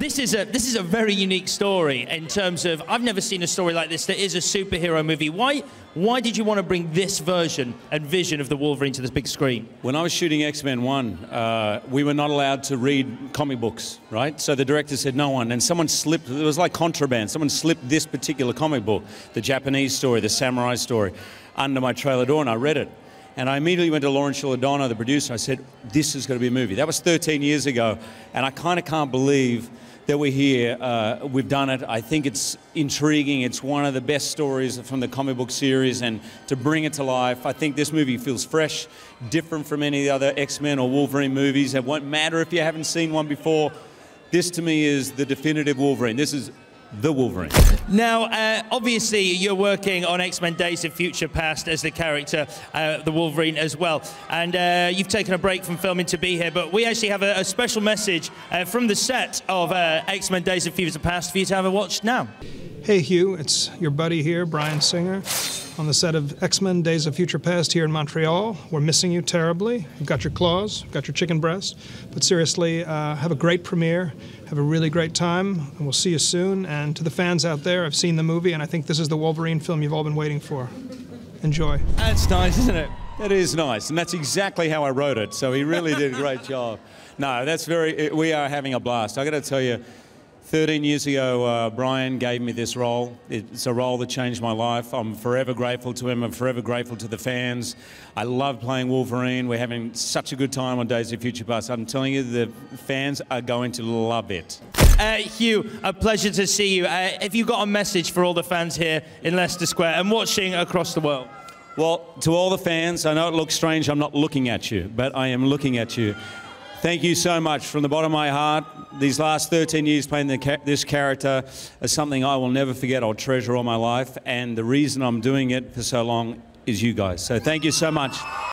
This is a very unique story in terms of, I've never seen a story like this that is a superhero movie. Why did you want to bring this version and vision of the Wolverine to this big screen? When I was shooting X-Men 1, we were not allowed to read comic books, right? So the director said no one, and someone slipped, it was like contraband, someone slipped this particular comic book, the Japanese story, the samurai story, under my trailer door, and I read it. And I immediately went to Lawrence Chiladano, the producer. I said, this is going to be a movie. That was 13 years ago, and I kind of can't believe that we're here. We've done it. I think it's intriguing. It's one of the best stories from the comic book series, and to bring it to life, I think this movie feels fresh, different from any of the other X-Men or Wolverine movies. It won't matter if you haven't seen one before. This, to me, is the definitive Wolverine. This is the Wolverine. Now, obviously, you're working on X-Men Days of Future Past as the character, the Wolverine as well. And you've taken a break from filming to be here, but we actually have a special message from the set of X-Men Days of Future Past for you to have a watch now. Hey Hugh, it's your buddy here, Bryan Singer, on the set of X-Men Days of Future Past here in Montreal. We're missing you terribly. You've got your claws, got your chicken breast, but seriously, have a great premiere, have a really great time, and we'll see you soon. And to the fans out there, I've seen the movie, and I think this is the Wolverine film you've all been waiting for. Enjoy. That's nice, isn't it? That is nice, and that's exactly how I wrote it, so he really did a great job. No, that's we are having a blast. I got to tell you, 13 years ago, Bryan gave me this role. It's a role that changed my life. I'm forever grateful to him. I'm forever grateful to the fans. I love playing Wolverine. We're having such a good time on Days of Future Past. I'm telling you, the fans are going to love it. Hugh, a pleasure to see you. Have you got a message for all the fans here in Leicester Square and watching across the world? Well, to all the fans, I know it looks strange, I'm not looking at you, but I am looking at you. Thank you so much from the bottom of my heart. These last 13 years playing this character is something I will never forget. I'll treasure all my life. And the reason I'm doing it for so long is you guys. So thank you so much.